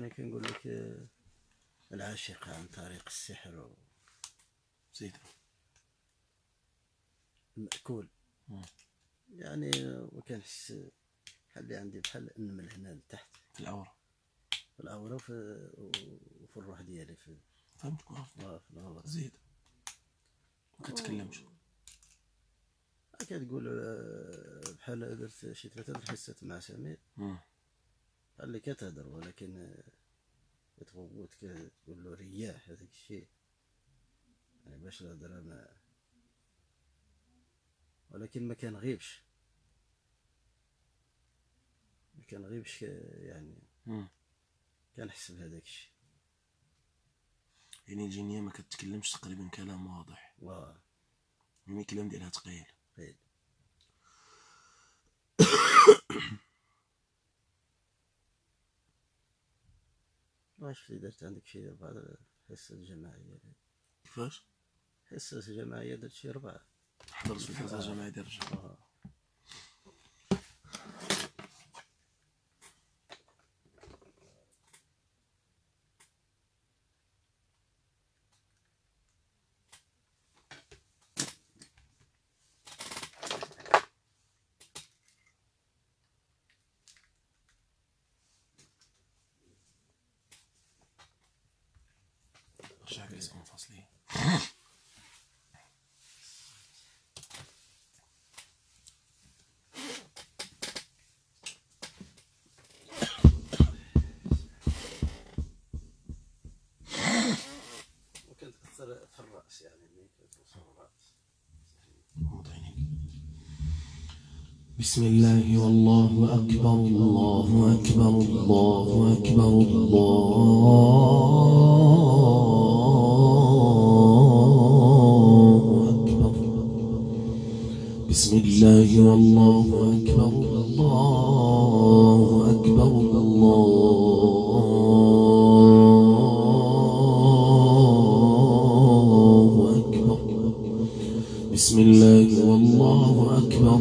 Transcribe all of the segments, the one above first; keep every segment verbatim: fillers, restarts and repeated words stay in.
يعني كنقول لك العاشق عن طريق السحر و... زيد المأكول يعني، وكنحس بحال اللي عندي بحال النمل هنا لتحت في الأورة، في الأورة وفي, وفي الروح ديالي في فهمتك. اه في الأورة. زيد ما كتكلمش، كتقول بحال درت شي ثلاثة الحصات مع سمير قال لي كتهضر، ولكن كتغوت كتقول له رياح هذاك الشيء يعني باش الهضره ما، ولكن ما كنغيبش ما كنغيبش يعني مم. كنحس بهذاك الشيء. يعني الجنيه ما كتكلمش تقريبا، كلام واضح، واه يعني الكلام ديالها ثقيل. ثقيل. واش في درت عندك شي بعض الحصة الجماعية؟ كيفاش؟ حصة جماعية درت شي ربعة. حضرت في الحصة الجماعية ديال الرجال. آه. رجع جلسة منفصلين. وكتأثر في الرأس يعني ملي كتوصل الرأس. بسم الله والله أكبر، الله أكبر، الله أكبر، الله أكبر. بسم الله والله أكبر، الله أكبر، الله أكبر. بسم الله والله أكبر،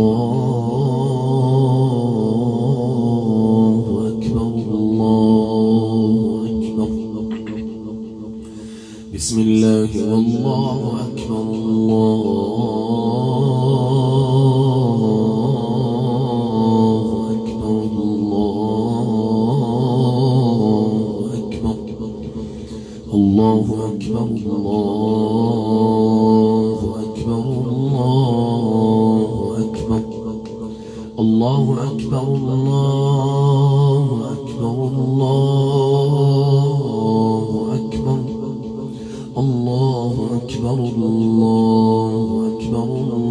الله أكبر، الله أكبر. بسم الله والله أكبر، الله أكبر، الله أكبر، الله أكبر، الله أكبر، الله أكبر، الله أكبر، الله أكبر، الله أكبر، الله أكبر، الله أكبر،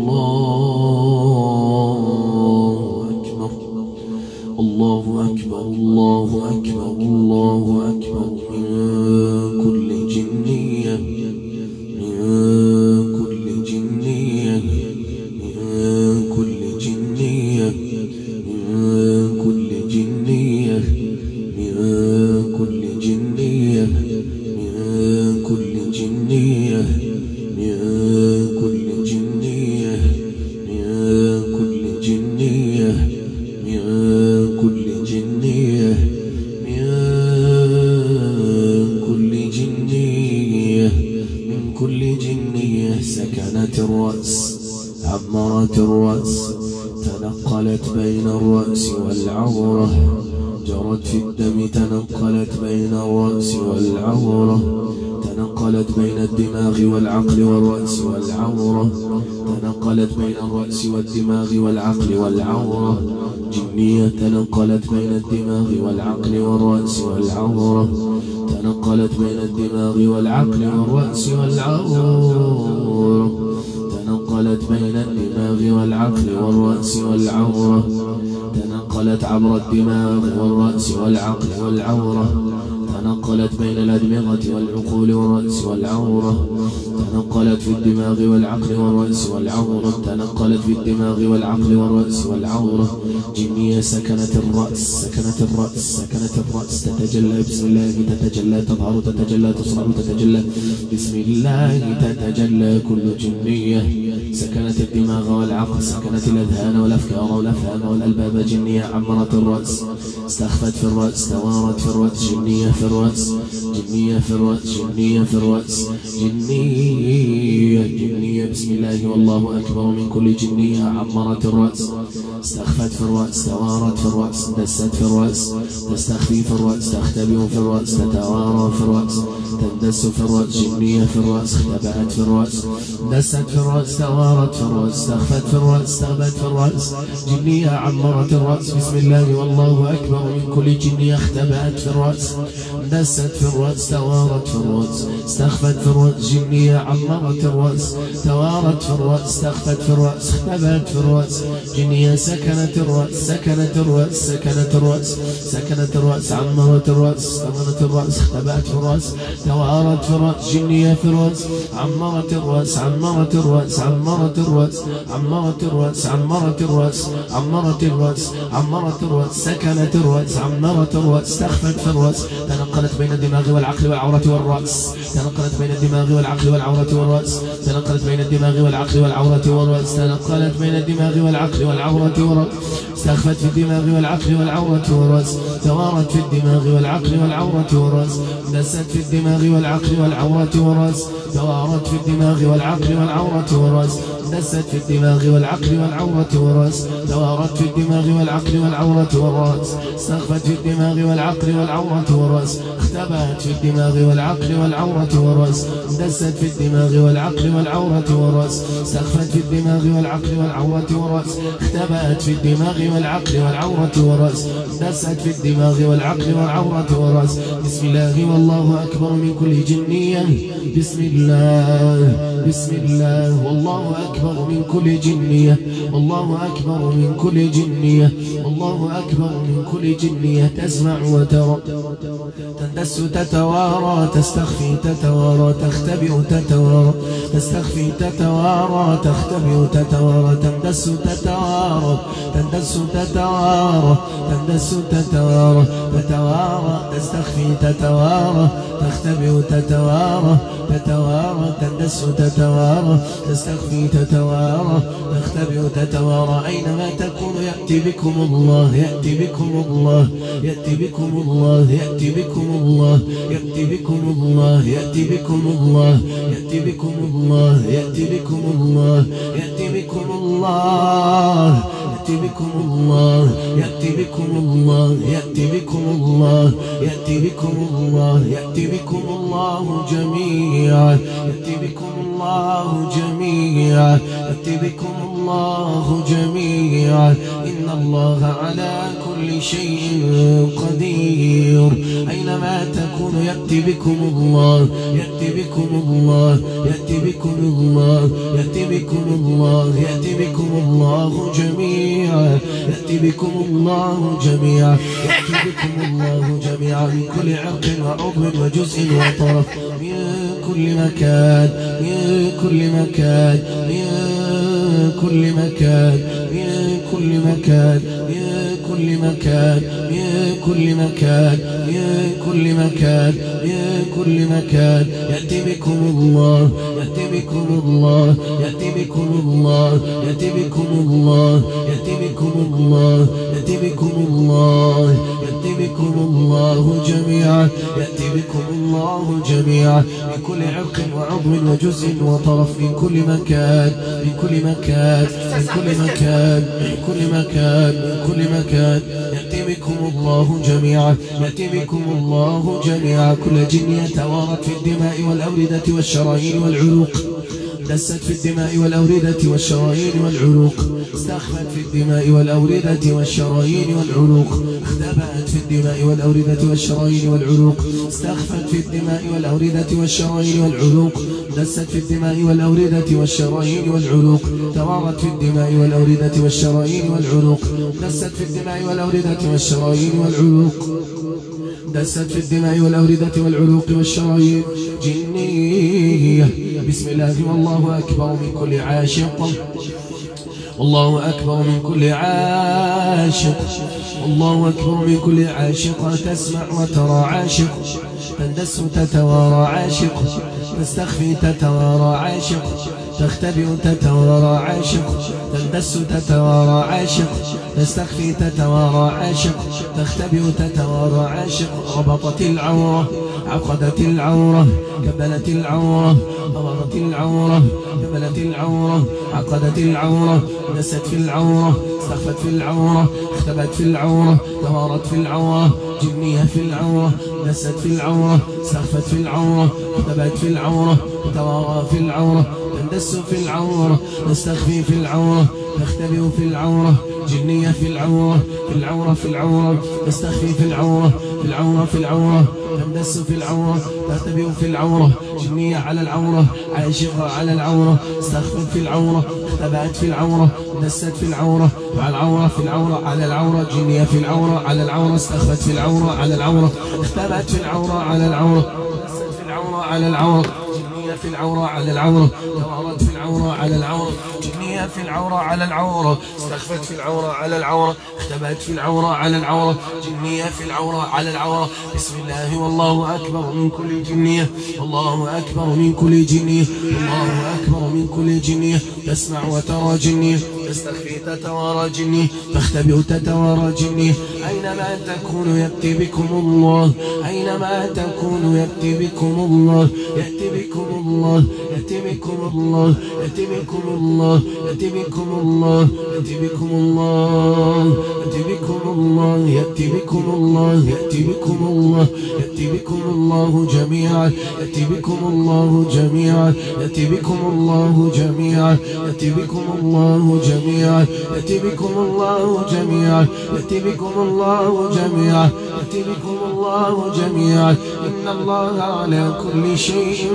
الله أكبر، الله أكبر، الله أكبر، الله أكبر. من كل جنية، من كل جنية، من كل جنية، من كل جنية، من كل جنية، من كل جنية، من كل جنية، من كل جنية، من كل جنية، من كل جنية، من كل جنية. سكنت الرأس، عمرت الرأس، تنقلت بين الرأس والعورة، جرت في الدم، تنقلت بين الرأس والعورة، تنقلت بين الدماغ والعقل والرأس والعورة، تنقلت بين الرأس والدماغ والعقل والعورة. جنية تنقلت بين الدماغ والعقل والرأس والعورة، تنقلت بين الدماغ والعقل والرأس والعورة، تنقلت بين الدماغ والعقل والرأس والعورة، تنقلت عبر الدماغ والرأس والعقل والعورة، تنقلت بين الأدمغة والعقول والرأس والعورة تنقلت في الدماغ والعقل والرأس والعورة تنقلت في الدماغ والعقل والرأس والعورة جنية سكنت الرأس سكنت الرأس سكنت الرأس تتجلى بسم الله تتجلى تظهر تتجلى تصرع تتجلى بسم الله تتجلى كل جنية سكنت الدماغ والعقل سكنت الأذهان والأفكار والأفهام والألباب جنية عمرت الرأس استخفت في الرأس توارت في الرأس جنية في الرأس جنية في الرأس جنية في الرأس جنية جنية بسم الله والله أكبر من كل جنية عمرت الرأس استخفت في الرأس توارت في الرأس دست في الرأس تستخفي في الرأس تختبئ في الرأس تتوارى في الرأس تندس في الرأس جنية في الرأس اختبأت في الرأس دست في الرأس توارت في الرأس استخفت في الرأس استغبت في الرأس جنية عمرت الرأس بسم الله والله أكبر من كل جنية اختبأت في الرأس دست في الرأس توارت في الرأس استخفت في الرأس جنية عمرت الرأس توارت في الرأس استخفت في الرأس اختبأت في الرأس جنية سكنت الرأس سكنت الرأس سكنت الرأس سكنت الرأس عمرت الرأس استغنت الرأس اختبأت في الرأس توارت في الرأس جنية في الرأس عمرت الرأس عمرت الرأس عمرت الرأس عمرت الرأس عمرت الرأس عمرت الرأس عمرت الرأس سكنت الرأس عمرت الرأس استخفت في الرأس تنقلت بين الدماغ والعقل والعورة والرأس تنقلت بين الدماغ والعقل والعورة والرأس تنقلت بين الدماغ والعقل والعورة والرأس تنقلت بين الدماغ والعقل والعورة والرأس استخفت في الدماغ والعقل والعورة والرأس توارت في الدماغ والعقل والعورة والرأس دست في الدماغ والعقل والعورة والرأس توارت في الدماغ والعقل والعورة والرأس دست في الدماغ والعقل والعورة والرأس توارت في الدماغ والعقل والعورة والرأس استخفت في الدماغ والعقل والعورة والرأس اختبأت في الدماغ والعقل والعورة والرأس دست في الدماغ والعقل والعورة والرأس استخفت في الدماغ والعقل والعورة والرأس اختبأت في الدماغ والعقل والعورة والرأس دست في الدماغ والعقل والعورة والرأس بسم الله والله أكبر من كل جنية بسم الله بسم الله والله أكبر من كل جنية والله أكبر من كل جنية والله أكبر من كل جنية تسمع وترى تندس تتوارى تستخفي تتوارى تختبئ تتوارى تستخفي تتوارى تختبئ تتوارى تندس تتوارى تندس تتوارى تندس تتوارى تتوارى تستخفي تتوارى تختبئ تتوارى تتوارى تندس تتوارى تستخفي تتوارى تختبئ تتوارى أينما تكون يأتي بكم الله يأتي بكم الله يأتي بكم الله يأتي بكم الله يأتي بكم الله يأتي بكم الله يأتي بكم الله يأتي بكم الله يأتي بكم الله يأتي بكم الله يأتي بكم الله يأتي بكم الله يأتي بكم الله يأتي بكم الله جميعا يأتي بكم الله جميعا يأتي بكم الله جميعا إن الله على كل شيء قدير أينما تكون يأتي بكم الله يأتي بكم الله يأتي بكم الله يأتي بكم الله يأتي بكم الله جميعا يأتي بكم الله جميعا يأتي بكم الله جميعا من كل عرق وعضو وجزء وطرف من كل مكان من كل مكان من كل مكان من كل مكان من كل مكان من كل مكان من كل مكان من كل مكان يأتي بكم الله يأتي بكم الله يأتي بكم الله يأتي بكم الله يأتي بكم الله يأتي بكم الله يأتي بكم الله جميعا يأتي بكم الله جميعا من كل عرق وعضو وجزء وطرف من كل مكان من كل مكان من كل مكان من كل مكان من كل مكان يأتي بكم الله جميعا يأتي بكم الله جميعا كل جن يتوارد في الدماء والأوردة والشرايين والعروق دست في الدماء والأوردة والشرايين والعروق استخفت في الدماء والأوردة والشرايين والعروق اختبأت في الدماء والأوردة والشرايين والعروق استخفت في الدماء والأوردة والشرايين والعروق دست في الدماء والأوردة والشرايين والعروق توارت في الدماء والأوردة والشرايين والعروق دست في الدماء والأوردة والشرايين والعروق دست في الدماء والأوردة والعروق والشرايين جنية. بسم الله والله أكبر من كل عاشق، والله أكبر من كل عاشق، الله أكبر من كل عاشق. تسمع وترى عاشق، تندس تتوارى عاشق، تستخفي تتوارى عاشق، تختبئ تتوارى عاشق، تندس تتوارى عاشق، تستخفي تتوارى عاشق، تختبئ تتوارى عاشق. ربطت العورة، عقدت العورة، كبلت العورة، ربطت العورة، كبلت العورة، عقدت العورة، دست في العورة، استخفت في العورة، اختبت في العورة، توارت في العورة، جنية في العورة، دست في العورة، استخفت في العورة، اختبت في العورة، توارى في العورة، تندس في العورة، تستخفي في العورة، تختبئ في العورة، جنية في العورة، في العورة في العورة، تستخفي في العورة، في العورة في العورة، تندس في العورة، تختبئ في العورة، جنية على العورة، عاشقة على العورة، استخفت في العورة، اختبأت في العورة، دست في العورة، على العورة في العورة على العورة، جنية في العورة على العورة، استخفت في العورة على العورة، اختبأت في العورة على العورة، دست في العورة على العورة، جنية في العورة على العورة، توارت في العورة على العورة، جنية في العورة على العورة، استخفت في العورة على العورة، اختبأت في العورة على العورة، جنية في العورة على العورة. بسم الله والله أكبر من كل جنية، الله أكبر من كل جنية، الله أكبر من كل جنية. تسمع وترى جنية، تستخفي تتوارى جنية، تختبئ تتوارى جنية. أينما تكون يأتي بكم الله، أينما تكون يأتي بكم الله، يأتي بكم الله، يأتي بكم الله، يأتي بكم الله، يأتي بكم الله، يأتي بكم الله، يأتي بكم الله، يأتي بكم الله، يأتي بكم الله، يأتي بكم الله جميعا، يأتي بكم الله جميعا، يأتي بكم الله جميعا، يأتي بكم الله جميعا، يأتي بكم الله جميعا، يأتي بكم الله جميعا، يأتي بكم الله جميعا. إن الله على كل شيء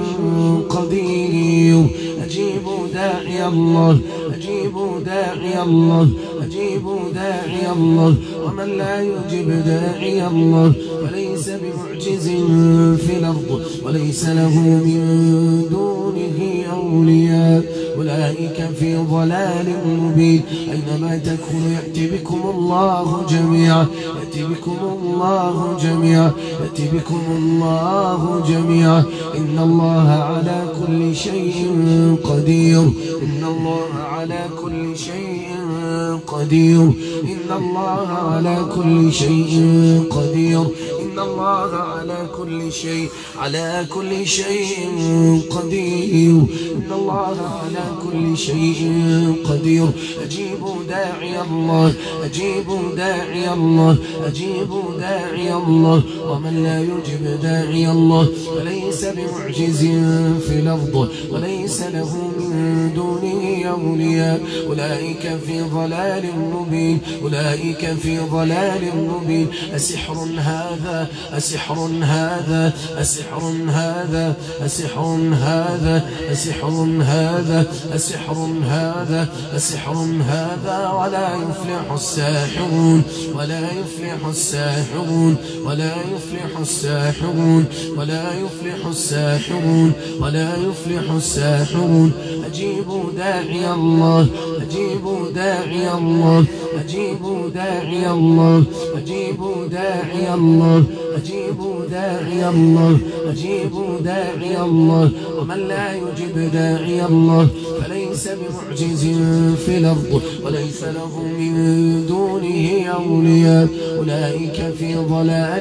قدير. أجيبوا داعي الله، أجيبوا داعي الله، أجيبوا داعي الله. ومن لا يجب داعي الله فليس بمعجز في الأرض وليس له من دونه أولياء، أولئك في ضلال مبين. أينما تكونوا يأتي بكم الله جميعا، يأتي بكم الله جميعا، يأتي بكم الله جميعا. إن الله على كل شيء قدير، إن الله على كل شيء قدير، إن الله على كل شيء قدير، إن الله على كل شيء، على كل شيء قدير، إن الله على كل شيء قدير. أجيبوا داعي الله، أجيبوا داعي الله، أجيبوا داعي الله. ومن لا يجب داعي الله فليس بمعجز في الأرض وليس له من دونه أولياء، أولئك في ضلال مبين، أولئك في ضلال مبين. أسحر هذا، أسحر هذا، أسحر هذا، أسحر هذا، أسحر هذا، أسحر هذا، أسحر هذا. ولا يفلح الساحرون، ولا يفلح الساحرون، ولا يفلح الساحرون، ولا يفلح الساحرون، ولا يفلح الساحرون. أجيبوا داعي الله، أجيبوا داعي الله، أجيبوا داعي الله، أجيبوا داعي الله، أجيبوا داعي الله، أجيبوا داعي الله. ومن لا يجب داعي الله فليس بمعجز في الأرض وليس له من دونه أولياء، أولئك في ضلال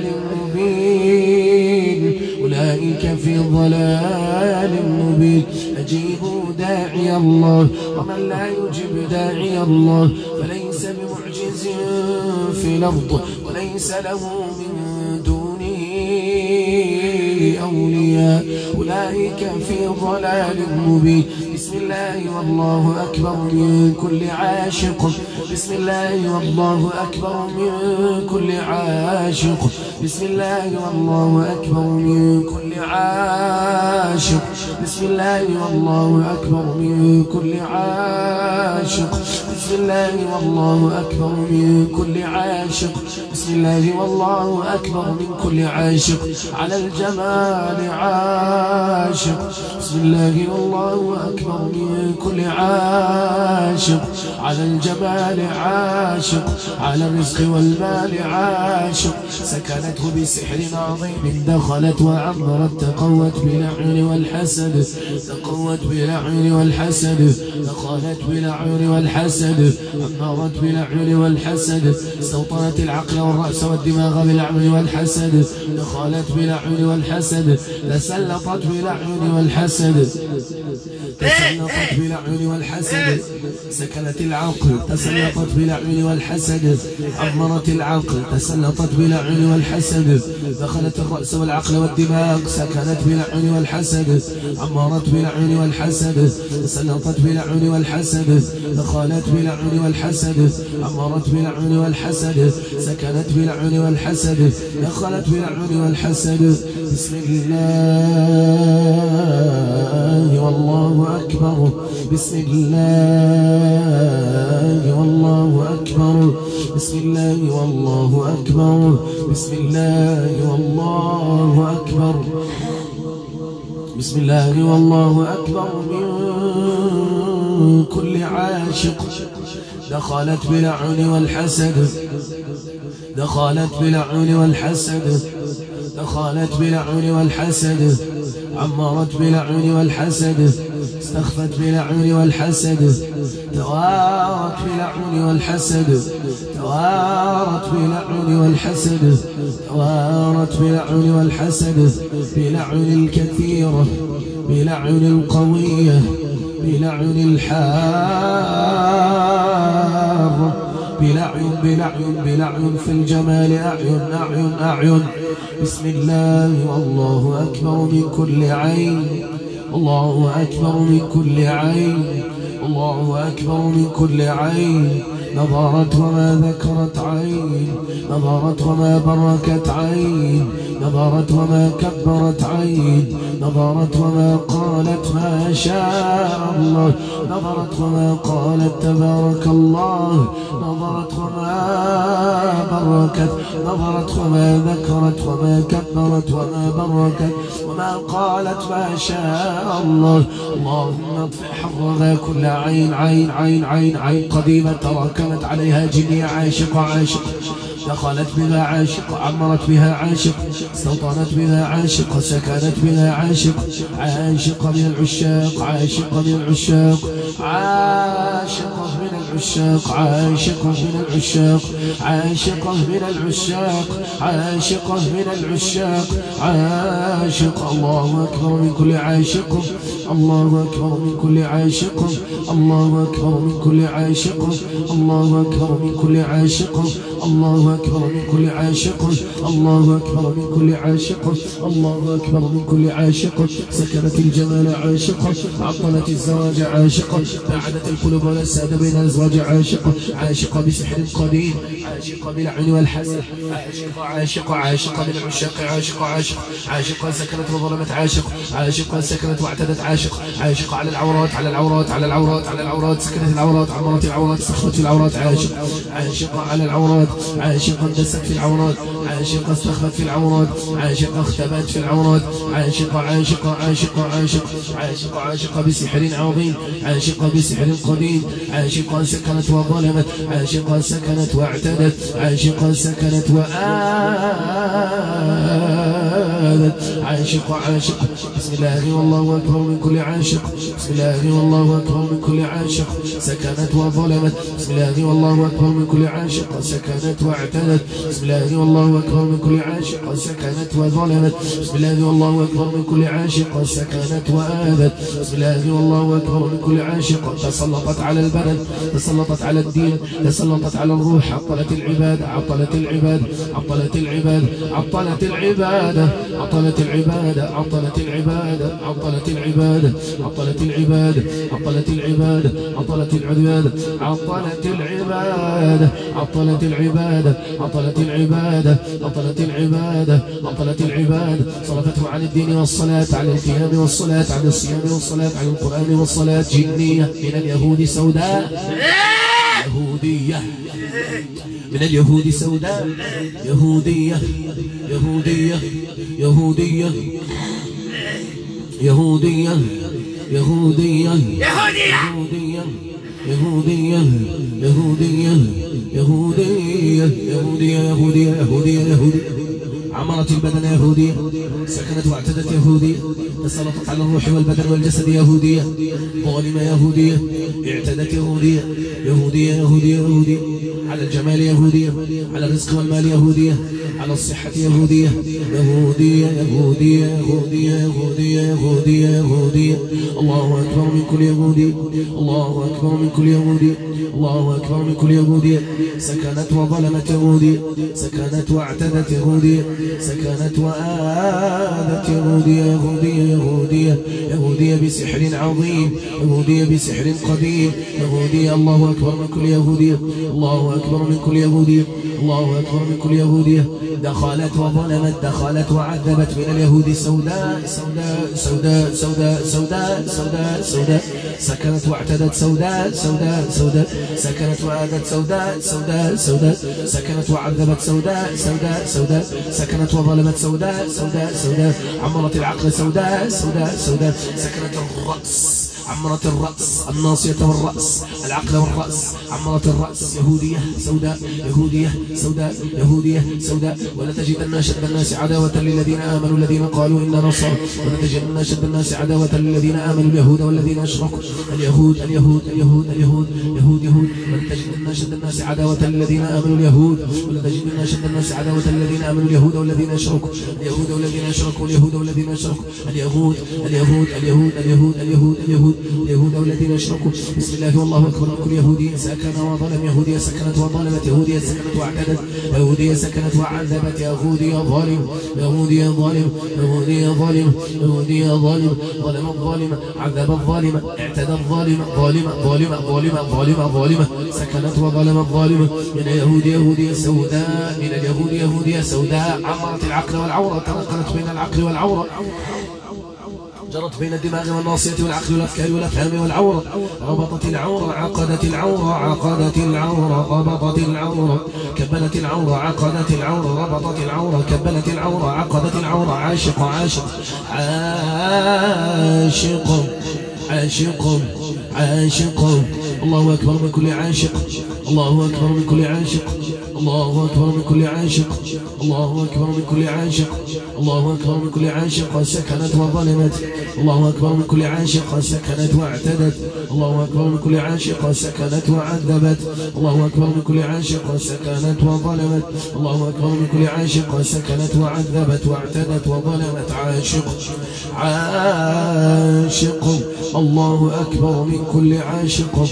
مبين، أولئك في ضلال مبين. أجيبوا داعي الله. ومن لا يجب داعي الله فليس بمعجز في الأرض وليس له من دونه أولياء، أولئك في ضلال مبين. بسم الله والله أكبر من كل عاشق، بسم الله والله أكبر من كل عاشق. بسم الله والله أكبر من كل عاشق بسم الله والله أكبر من كل عاشق بسم الله والله أكبر من كل عاشق بسم الله والله أكبر من كل عاشق على الجمال عاشق بسم الله والله أكبر من كل عاشق على الجمال عاشق على الرزق والمال عاشق سكنته بسحر عظيم دخلت وعمرت تقوت بالعين والحسد تقوت بالعين والحسد دخلت بالعين والحسد عمرت بالعين والحسد استوطنت العقل والرأس والدماغ بالعين والحسد دخلت بالعين والحسد تسلطت بالعين والحسد تسلطت بالعين والحسد سكنت العقل تسلطت بالعين والحسد عمرت العقل تسلطت بالعين والحسد دخلت الرأس والعقل والدماغ سكنت بالعين والحسد عمرت بالعين والحسد تسلطت بالعين والحسد دخلت بالعين والحسد عمرت بالعين والحسد سكنت بالعين والحسد دخلت بالعين والحسد بسم الله والله أكبر بسم الله والله أكبر بسم الله والله أكبر بسم الله والله أكبر بسم الله والله أكبر من كل عاشق دخلت بالعين والحسد دخلت بالعين والحسد دخلت بالعين والحسد عمرت بالعين والحسد استخفت بالعين والحسد توارت بالعين والحسد توارت بالعين والحسد توارت بالعين والحسد بالعين الكثيرة بالعين القوية بالعين الحارة بلعين بلعين بلعين في الجمال أعين أعين أعين بسم الله والله أكبر من كل عين الله أكبر من كل عين الله أكبر من كل عين نظرت وما ذكرت عين نظرت وما بركت عين نظرت وما كبرت عين نظرت وما قالت ما شاء الله نظرت وما قالت تبارك الله نظرت وما بركت نظرت وما ذكرت وما كبرت وما بركت وما قالت ما شاء الله اللهم اطفئ حرها كل عين عين عين عين عين قديمة تراكمت عليها جنية عاشق عاشق دخلت بها عاشق عمرت بها عاشق استوطنت بها عاشق سكنت بها عاشق عاشق من العشاق عاشق من العشاق عاشق من العشاق عاشق من العشاق عاشق من العشاق عاشق من العشاق عاشق الله أكبر من كل عاشق الله أكبر من كل عاشق الله أكبر من كل عاشق الله أكبر من كل عاشق الله أكبر من كل عاشق الله أكبر من كل عاشق الله أكبر من كل عاشق سكنت الجمال عاشق عطلت الزواج عاشق بعدت القلوب والأسعد بين الأزواج عاشق عاشق بسحر قديم عاشق بالعين والحسد عاشق عاشق عاشق من العشاق عاشق عاشق عاشق سكنت وظلمت عاشق عاشق سكنت واعتدت عاشق عاشق على العورات على العورات على العورات على العورات سكنت العورات عمرت العورات استخفت في العورات عاشق عاشق على العورات عاشق دست في العورات عاشق استخفت في العورات عاشق اختبت في العورات عاشق عاشق عاشق عاشق عاشق عاشق بسحر عظيم عاشق بسحر قديم عاشق سكنت وظلمت عاشق سكنت واعتدت عاشق سكنت وآذت عاشق عاشق بسم الله والله أكبر من كل عاشق بسم الله والله أكبر من كل عاشق سكنت وظلمت بسم الله والله أكبر من كل عاشق سكنت واعتدت بسم الله والله أكبر من كل عاشق سكنت وظلمت بسم الله والله أكبر من كل عاشق سكنت وآذت بسم الله والله أكبر من كل عاشق تسلطت على البلد تسلطت على الدين تسلطت على الروح عطلت العباد عطلت العباد عطلت العباد عطلت العبادة عطلت العباد العبادة عطلت العبادة عطلت العبادة عطلت العبادة عطلت العبادة عطلت العبادة عطلت العبادة عطلت العبادة عطلت العبادة عطلت العبادة عطلت العبادة صرفته عن الدين والصلاة عن القيام والصلاة عن الصيام والصلاة عن القرآن والصلاة جنية من اليهود سوداء يهودية من اليهود سوداء يهودية يهودية يهودية يهودية يهودية يهودية يهودية يهودية يهودية يهودية يهودية يهودية يهودية عمرت البدن يهودية سكنت واعتدت يهودية تسلطت على الروح والبدن والجسد يهودية ظالمة يهودية اعتدت يهودية يهودية يهودية يهودية على الجمال يهودية على الرزق والمال يهودية على الصحة يهودية يهودية يهودية يهودية يهودية يهودية يهودية الله أكبر من كل يهودي الله أكبر من كل يهودي الله أكبر من كل يهودية سكنت وظلمت يهودية سكنت واعتدت يهودية سكنت وآذت يهودية يهودية يهودية يهودية بسحر عظيم يهودية بسحر قديم يهودية الله أكبر من كل يهودية الله أكبر من كل يهودية الله أكبر من كل يهودية دخلت وظلمت دخلت وعذبت من اليهود سوداء سوداء سوداء سوداء سوداء سوداء سوداء سكنت واعتدت سوداء سوداء سوداء سكنت وآذت سوداء سوداء سوداء سكنت وعذبت سوداء سوداء سوداء سكنت وظلمت سوداء سوداء سوداء عمرت العقل سوداء سوداء سوداء سكنت الرأس عمرت الرأس الناصية والرأس العقل والرأس عمرت الرأس يهودية سوداء يهودية سوداء يهودية سوداء ولتجدن أشد الناس عداوة للذين آمنوا الذين قالوا إنا نصارى ولتجدن أشد الناس عداوة للذين آمنوا اليهود والذين أشركوا اليهود اليهود اليهود اليهود يهود يهود ولتجدن أشد الناس عداوة للذين آمنوا اليهود ولتجدن أشد الناس عداوة للذين آمنوا اليهود والذين أشركوا اليهود والذين أشركوا اليهود والذين أشركوا اليهود اليهود اليهود اليهود اليهود اليهود اليهود والذين أشركوا بسم الله والله أكبر كل يهودي سكن وظلم يهودية سكنت وظلمت يهودية سكنت واعتدت يهودية سكنت وعذبت يهودية ظالم يهودية ظالم يهودية ظالم يهودية ظالم ظلم الظالم عذب الظالم اعتدى الظالم ظالم ظالم ظالم ظالم ظالم سكنت وظلم الظالم من يهود يهودية سوداء من اليهود يهودية سوداء عمرت العقل والعورة تنقلت بين العقل والعورة جرت بين الدماغ والناصية والعقل والأفكار والأفهام والعورة ربطت العورة عقدت العورة عقدت العورة ربطت العورة كبلت العورة عقدت العورة ربطت العورة كبلت العورة عقدت العورة عاشق عاشق عاشق عاشق عاشق الله أكبر من كل عاشق الله أكبر من كل عاشق الله أكبر من كل عاشق الله أكبر من كل عاشق الله أكبر من كل عاشق سكنت وظلمت الله أكبر من كل عاشق سكنت واعتدت الله أكبر من كل عاشق سكنت وعذبت الله أكبر من كل عاشق سكنت وظلمت الله أكبر من كل عاشق سكنت وعذبت واعتدت وظلمت عاشق عاشق الله أكبر من كل عاشق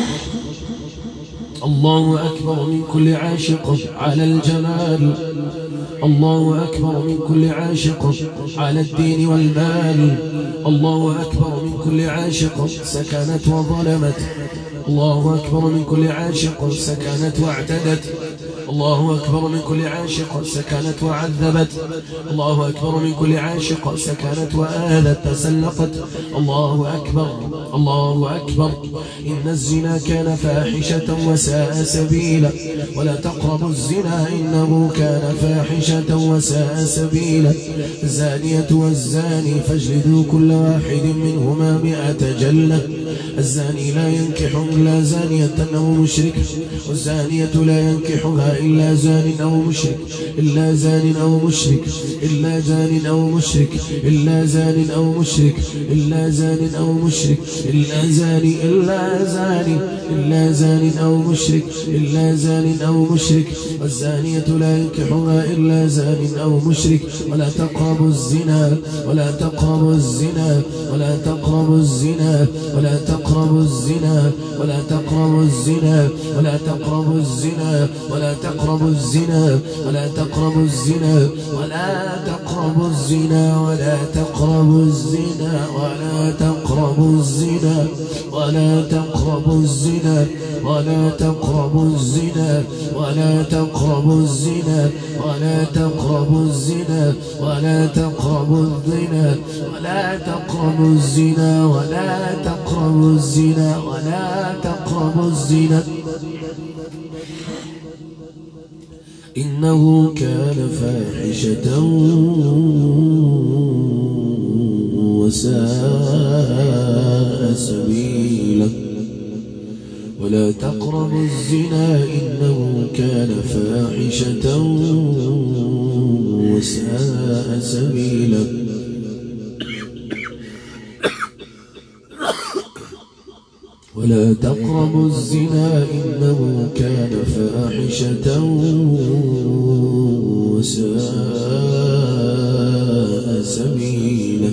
الله أكبر من كل عاشق على الجمال الله أكبر من كل عاشق على الدين والمال الله أكبر من كل عاشق سكنت وظلمت الله أكبر من كل عاشق سكنت واعتدت الله أكبر من كل عاشق سكنت وعذبت الله أكبر من كل عاشق سكنت وآذت تسلقت الله أكبر الله أكبر إن الزنا كان فاحشة وساء سبيلا ولا تقربوا الزنا إنه كان فاحشة وساء سبيلا الزانية والزاني فاجلدوا كل واحد منهما مئة جلة الزاني لا ينكح إلا زانية أو مشرك والزانية لا ينكحها إلا زان أو مشرك إلا زان أو مشرك إلا زان أو مشرك إلا زان أو مشرك إلا زان أو مشرك إلا زاني إلا زاني إلا زان أو مشرك إلا زان أو مشرك والزانية لا ينكحها إلا زان أو مشرك ولا تقربوا الزنا ولا تقربوا الزنا ولا تقربوا الزنا ولا تقربوا الزنا ولا تقربوا الزنا ولا تقربوا الزنا ولا تقربوا الزنا ولا تقربوا الزنا ولا تقربوا الزنا ولا تقربوا الزنا ولا تقربوا الزنا ولا تقربوا الزنا ولا تقربوا الزنا ولا تقربوا الزنا ولا تقربوا الزنا ولا تقربوا الزنا ولا تقربوا الزنا ولا تقربوا الزنا ولا تقربوا الزنا إنه كان فاحشة وساء سبيلا ولا تقربوا الزنا إنه كان فاحشة وساء سبيلا ولا تقربوا الزنا إنه كان فاحشة وساء سبيلا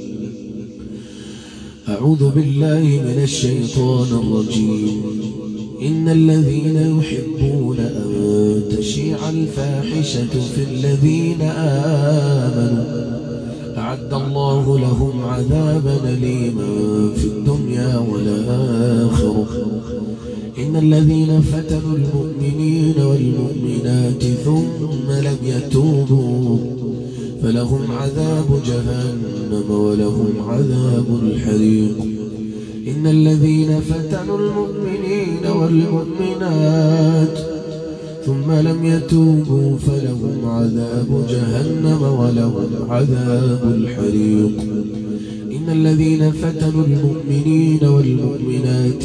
أعوذ بالله من الشيطان الرجيم إن الذين يحبون أن تشيع الفاحشة في الذين آمنوا أعد الله لهم عذابا أليما في الدنيا والآخرة إن الذين فتنوا المؤمنين والمؤمنات ثم لم يتوبوا فلهم عذاب جهنم ولهم عذاب الحريق إن الذين فتنوا المؤمنين والمؤمنات ثم لم يتوبوا فلهم عذاب جهنم ولهم عذاب الحريق إن الذين فتنوا المؤمنين والمؤمنات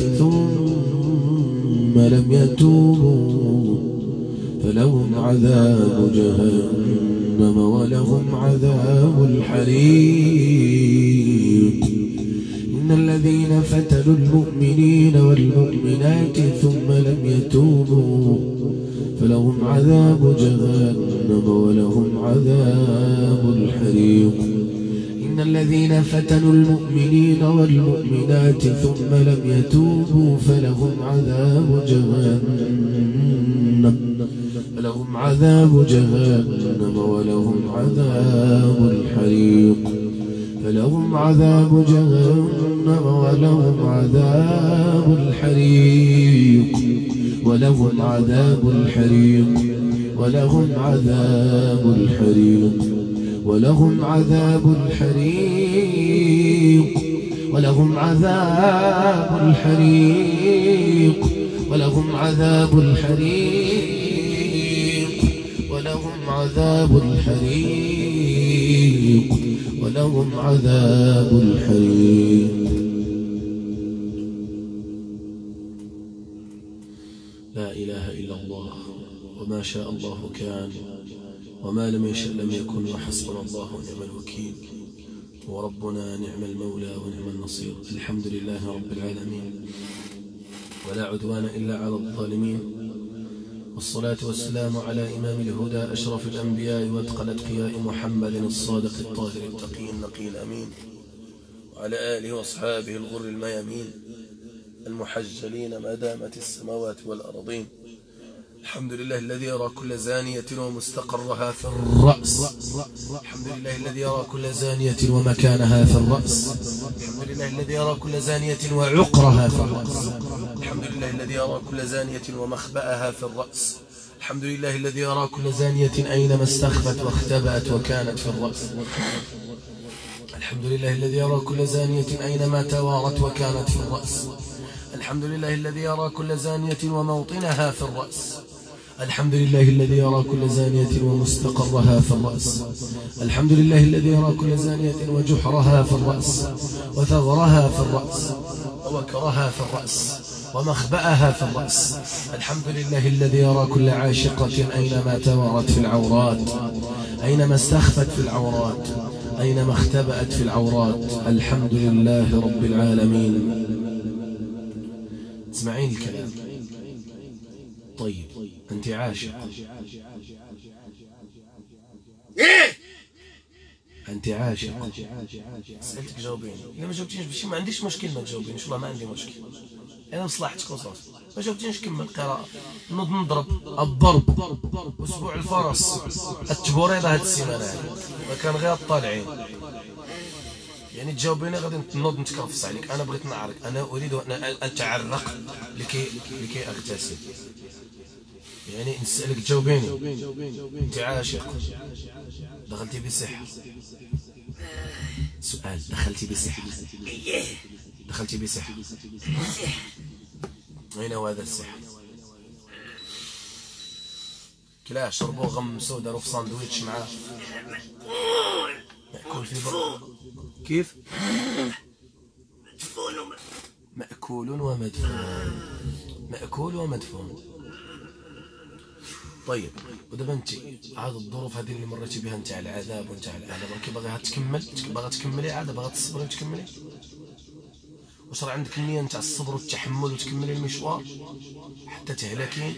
ثم لم يتوبوا فلهم عذاب جهنم ولهم عذاب الحريق إن الذين فتنوا المؤمنين والمؤمنات ثم لم يتوبوا فلهم عذاب جهنم ولهم عذاب الحريق إن الذين فتنوا المؤمنين والمؤمنات ثم لم يتوبوا فلهم عذاب جهنم فلهم عذاب جهنم ولهم عذاب الحريق فلهم عذاب جهنم ولهم عذاب الحريق ولهم عذاب الحريق ولهم عذاب الحريق ولهم عذاب الحريق ولهم عذاب الحريق ولهم عذاب الحريق ولهم عذاب الحريق ولهم عذاب الحريق. لا إله إلا الله وما شاء الله كان وما لم يشأ لم يكن وحسبنا الله ونعم الوكيل وربنا نعم المولى ونعم النصير. الحمد لله رب العالمين ولا عدوان إلا على الظالمين والصلاة والسلام على إمام الهدى أشرف الأنبياء واتقى الأتقياء محمد الصادق الطاهر التقي النقي الأمين وعلى آله وأصحابه الغر الميامين المحجلين ما دامت السماوات والأرضين. الحمد لله الذي يرى كل زانية ومستقرها في الرأس. الحمد لله الذي يرى كل زانية ومكانها في الرأس. الحمد لله الذي يرى كل زانية وعقرها في الرأس. الحمد لله الذي يرى كل زانية ومخبأها في الرأس. الحمد لله الذي يرى كل زانية أينما استخفت واختبأت وكانت في الرأس. الحمد لله الذي يرى كل زانية أينما توارت وكانت في الرأس. الحمد لله الذي يرى كل زانية وموطنها في الرأس. الحمد لله الذي يرى كل زانية ومستقرها في الرأس. الحمد لله الذي يرى كل زانية وجحرها في الرأس وثغرها في الرأس ووكرها في الرأس ومخبأها في الرأس. الحمد لله الذي يرى كل عاشقة أينما توارت في العورات أينما استخفت في العورات أينما اختبأت في العورات. الحمد لله رب العالمين. اسمعين الكلام. طيب أنت عاشق أنت عاشق سألتك جاوبيني. إذا ما جاوبتينيش بشي ما عنديش مشكلة ما تجاوبينيش والله ما عندي مشكلة انا مصلحتك وصافي. ما جاوبتينيش كمل القراءه. نوض نضرب الضرب اسبوع الفرس التبوريضه هاد السيمانه هادي ما كان غير الطالعين. يعني تجاوبيني غادي نوض نتكرفس عليك. انا بغيت نعرك، انا اريد ان اتعرق لكي لكي اغتسل. يعني نسالك تجاوبيني. انت عاشق دخلتي بصحه؟ سؤال، دخلتي بصحه؟ دخلتي بصحه؟ أين هو هذا السحر؟ كلاه شربوه غمسوه داروا في ساندويتش معاه مأكول في بر. كيف؟ مأكول ومدفون. مأكول ومدفون. طيب ودابا انت هاد الظروف هذه اللي مريتي بها نتاع العذاب ونتاع الالم راكي باغيها تكمل؟ باغا تكملي عاد؟ باغا تصبري وتكملي؟ واش راه عندك النيه نتاع الصبر والتحمل وتكملي المشوار حتى تهلكين؟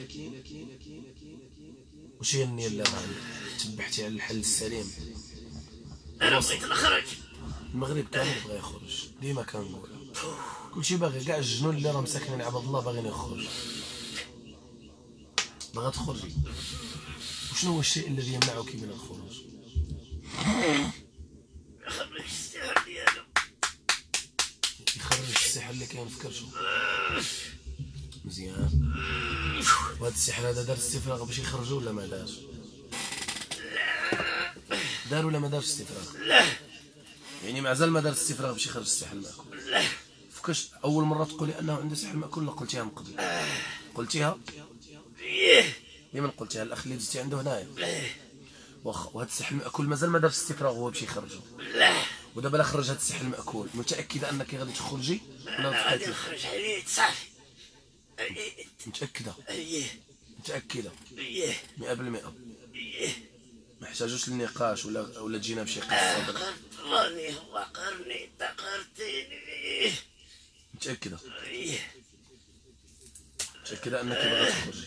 واش هي النيه اللي راه تبحتي على الحل السليم؟ انا بغيت نخرج. المغرب كامل بغى يخرج، ديما كنقول كلشي باغي، كاع الجنون اللي راه مساكنين عباد الله باغيين يخرجوا. باغا تخرجي، وشنو هو الشيء الذي يمنعك من الخروج؟ يخرج السحر ديالو. يخرج السحر اللي كاين في كرشو. مزيان. وهذا السحر هذا دار استفراغ باش يخرجوا ولا ما دارش؟ دار ولا ما دارش استفراغ؟ لا. يعني مازال ما دار استفراغ باش يخرج السحر المأكول؟ لا. فكاش اول مره تقولي انه عنده سحر مأكول ولا قلتيها من قبل؟ قلتيها؟ ايه. لمن قلتيها؟ الاخ اللي دزتي عنده هنايا؟ ايه. واخا وهذا السحر المأكول مازال ما دارش استفراغ وهو باش يخرجه؟ لا. ودابا لا خرج هذا السحر المأكول متأكدة انك غادي تخرجي ولا غادي بقيتي؟ نخرج عليه صافي. ايه. متأكدة؟ ايه. متأكدة؟ ايه. مئة بالمئة؟ ايه. ما احتاجوش للنقاش ولا ولا تجينا بشي قصة؟ قرت راني هو قرني تقرتيني. متأكدة؟ ايه. متأكدة انك باغا تخرجي؟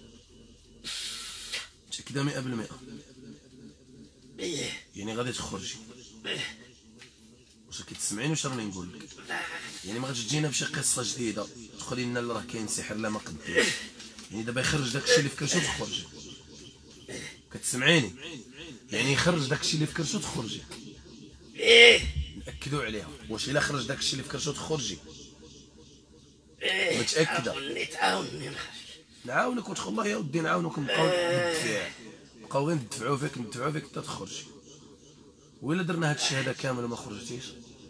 متأكدة مئة بالمئة؟ ايه. يعني غادي تخرجي؟ واش راكي تسمعيني واش راني نقول لك؟ يعني ما غاديش تجينا بشي قصة جديدة تقولي لنا راه كاين سحر لا ما قديش. يعني دابا يخرج داكشي اللي في كرشو تخرجي. كتسمعيني؟ يعني يخرج داكشي اللي في كرشو تخرجي. ايه. نأكدوا عليها. واش الا خرج داكشي اللي في كرشو تخرجي؟ ايه. متأكدة؟ تعاوني تعاوني نخرج. نعاونك وتخ الله يا ودي نعاونك نبقاو ندفع نبقاو غير ندفعوا فيك ندفعوا فيك حتى تخرجي. وإلا درنا هاد الشيء هذا كامل وما خرجتيش؟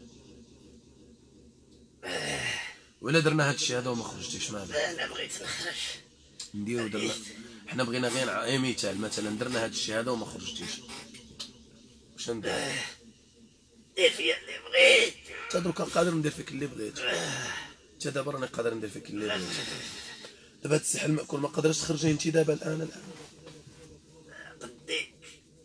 وإلا درنا هاد الشيء هذا وما خرجتيش ماذا؟ انا بغيت نخرج. نديرو درنا حنا بغينا غير اي مثال مثلا درنا هاد الشيء هذا وما خرجتيش واش ندير؟ دير فيا اللي بغيت. انت دروكا قادر ندير فيك اللي بغيت. انت دابا راني قادر ندير فيك اللي بغيت. دابا هاد السحر المأكول ما قادرش تخرجي انت دابا الان الان. قديك.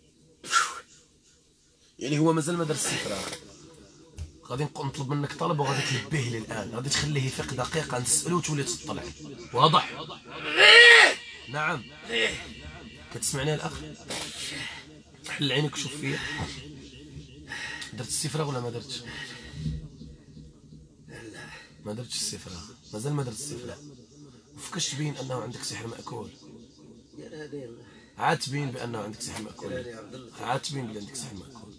يعني هو مازال ما دار استفراغ. غادي نطلب منك طلب وغادي تلبيه لي الان. غادي تخليه يفيق دقيقه نسالو وتولي تطلع. واضح؟ نعم. كتسمعني الاخ؟ حل عينك وشوف فيا. درت استفراغ ولا ما درتش؟ ما درتش استفراغ. مازال ما درت استفراغ. وفكاش تبين انه عندك سحر مأكول؟ عاد تبين بانه عندك سحر مأكول. عاد تبين بلي عندك سحر مأكول.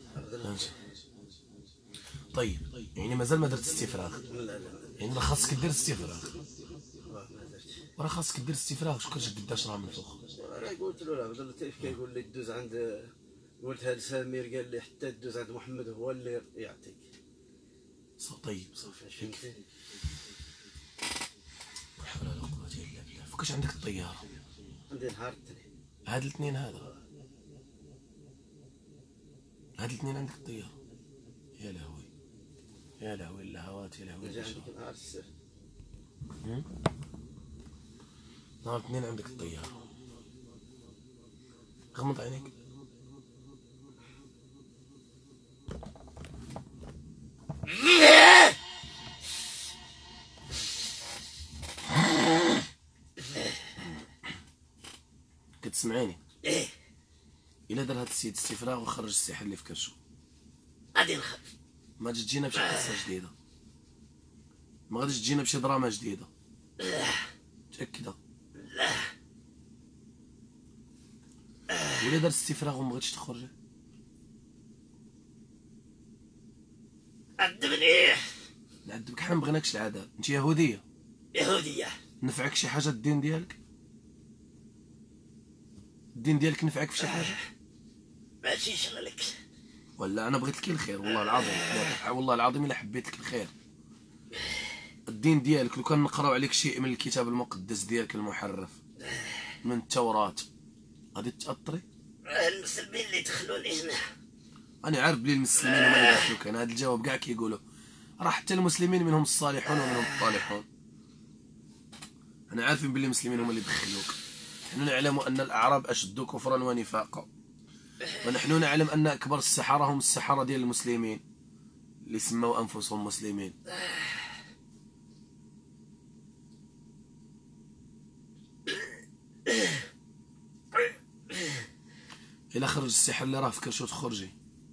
طيب يعني مازال ما درت استفراغ. يعني راه خاصك دير استفراغ. راه خاصك دير استفراغ. شكون جا قداش راه منفوخ؟ انا قلت له لا بدل كيف كيقول لي دوز عند قلت هذا سمير قال لي حتى دوز عند محمد هو اللي يعطيك. طيب صافي فهمتي؟ لا حول ولا قوة الا بالله. فكاش عندك الطيارة؟ عندي نهار الاثنين. هاد الاثنين هذا هاد الاثنين عندك الطيارة؟ يا لهوي يا لهوي اللهوات يا لهوي. جا عندك نهار السبت. نهار الاثنين عندك الطيارة. غمض عينيك. كتسمعيني؟ ايه. الا دار هاد السيد استفراغ وخرج السحر اللي في كرشو غادي نخرج. ما تجي تجينا بشي قصة جديدة. ما غاديش تجينا بشي دراما جديده؟ لا متاكده؟ لا ولا درت استفراغ وما بغيتش تخرجي؟ عذبني. نعذبك؟ حنا ما بغيناكش العذاب، انت يهوديه. يهودية. نفعك شي حاجه الدين ديالك؟ الدين ديالك نفعك في شي حاجه؟ ماشي شغلك. ولا انا بغيت لك الخير والله العظيم، والله العظيم الا حبيت لك الخير. الدين ديالك لو كان نقراو عليك شيء من الكتاب المقدس ديالك المحرف من التوراة غادي تاثري؟ المسلمين اللي دخلوني هنا. انا عارف بلي المسلمين هما اللي دخلوك. انا هذا الجواب كاع كيقولوا راه حتى المسلمين منهم الصالحون ومنهم الطالحون. انا عارفين بلي المسلمين هما اللي دخلوك. نحن نعلم ان الاعراب اشد كفرا ونفاقا، ونحن نعلم ان اكبر السحره هم السحره ديال المسلمين اللي سموا انفسهم مسلمين. الا خرج السحر اللي راه في كرشو تخرجي.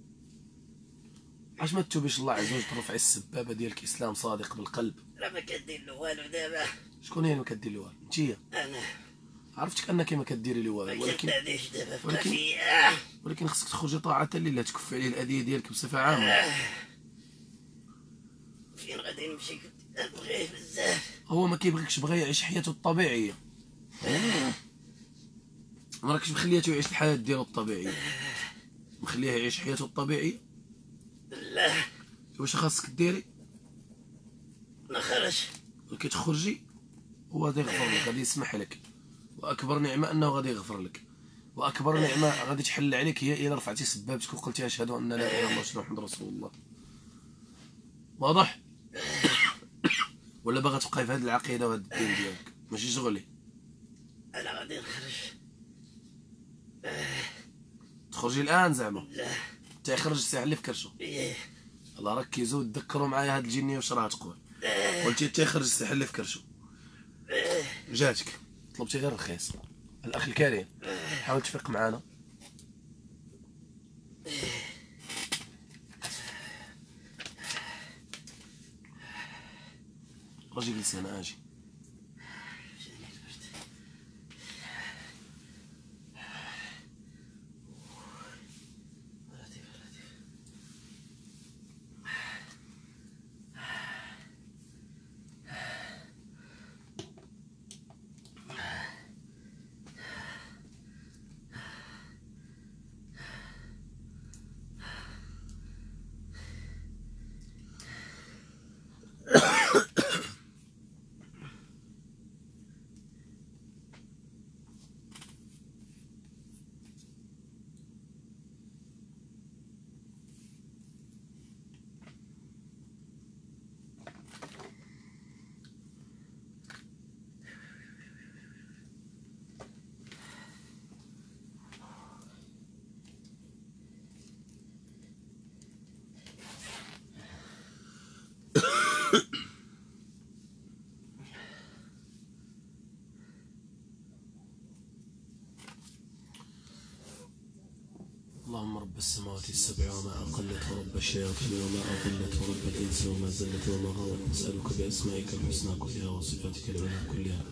علاش ما تتوبيش الله عز وجل ترفعي السبابه ديالك اسلام صادق بالقلب؟ راه ما كدير له والو دابا. شكون هي اللي ما كدير لي والو؟ انتيا. انا عرفتك انك ما كديري لي والو، ما ولكن كنعديش دابا في ولكن قافية. ولكن خصك تخرجي طاعه لله، تكفي عليه الاذيه ديالك بصفه عامه. فين غادي نمشي؟ كنت نبغيه بزاف. هو ما كيبغيكش، بغى يعيش حياته الطبيعيه. ما راكش مخليته يعيش الحياه ديالو الطبيعيه، مخليه يعيش حياته الطبيعيه. لا واش خاصك ديري؟ نخرج. كي تخرجي هو غادي يغفر لك، غادي يسمح لك. واكبر نعمه انه غادي يغفر لك، واكبر نعمه غادي تحل عليك هي الا رفعتي سبابتك وقلتي اشهد ان لا اله الا الله واشهد محمد رسول الله. واضح؟ ولا باغا تبقاي في هذه العقيده وهذا الدين ديالك؟ ماشي شغلي. انا غادي نخرج. تخرجي الان زعما؟ لا حتى يخرج الساعه اللي في كرشو. ايه الله ركزوا تذكروا معايا هاد الجنيه واش راه تقول. قلتي حتى يخرج الساعه اللي في كرشو. جاتك طلبتي غير رخيص. الاخ الكريم حاول تفيق معانا. رجي جلس هنا اجي. اللهم رب السماوات السبع وما أقلت، ورب الشياطين وما أضلت، ورب الإنس وما زلت وما غوت، نسألك بأسمائك الحسنى كلها وصفاتك العلى كلها.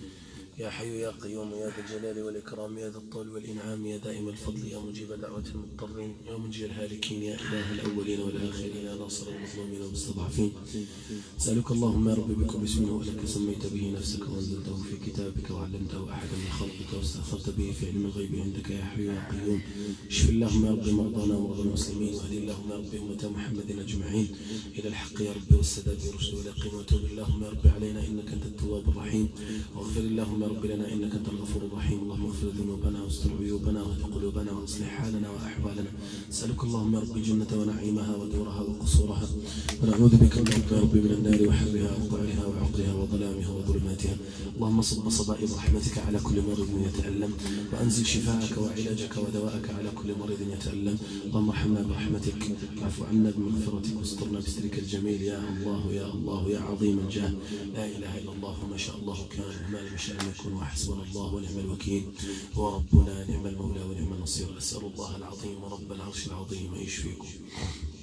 يا حي يا قيوم يا ذا الجلال والإكرام يا ذا الطول والإنعام يا دائم الفضل يا مجيب دعوة المضطرين يا منجي الهالكين يا إله الأولين والآخرين يا ناصر المظلومين والمستضعفين. أسألك اللهم يا رب بكل اسم هو لك سميت به نفسك وأنزلته في كتابك وعلمته أحدا من خلقك واستأثرت به في علم الغيب عندك يا حي يا قيوم. اشف اللهم يا رب مرضانا ومرضى المسلمين، واهدي اللهم يا رب أمة محمد أجمعين إلى الحق يا رب والسداد والرشد واليقين، وتوب اللهم يا رب علينا إنك أنت التواب الرحيم، واغفر اللهم يا رب لنا إنك أنت الغفور الرحيم. اللهم اغفر ذنوبنا واستر عيوبنا واهد قلوبنا واصلح حالنا وأحوالنا. أسألك اللهم يا رب الجنة ونعيمها ودورها وقصورها، ونعوذ بك يا رب من النار وحرها وقعرها وعقرها وظلامها وظلماتها. اللهم صب صبائب رحمتك على كل مريض يتألم، وأنزل شفاءك وعلاجك ودواءك على كل مريض يتألم. اللهم ارحمنا برحمتك، واعف عنا بمغفرتك، واسترنا بسترك الجميل يا الله يا الله يا عظيم الجاه. لا إله إلا الله، ما شاء الله كان وما لم يشاء لم يكن، وحسبنا الله ونعم الوكيل، وربنا نعم المولى ونعم النصير. أسأل الله العظيم رب العرش العظيم أن يشفيكم.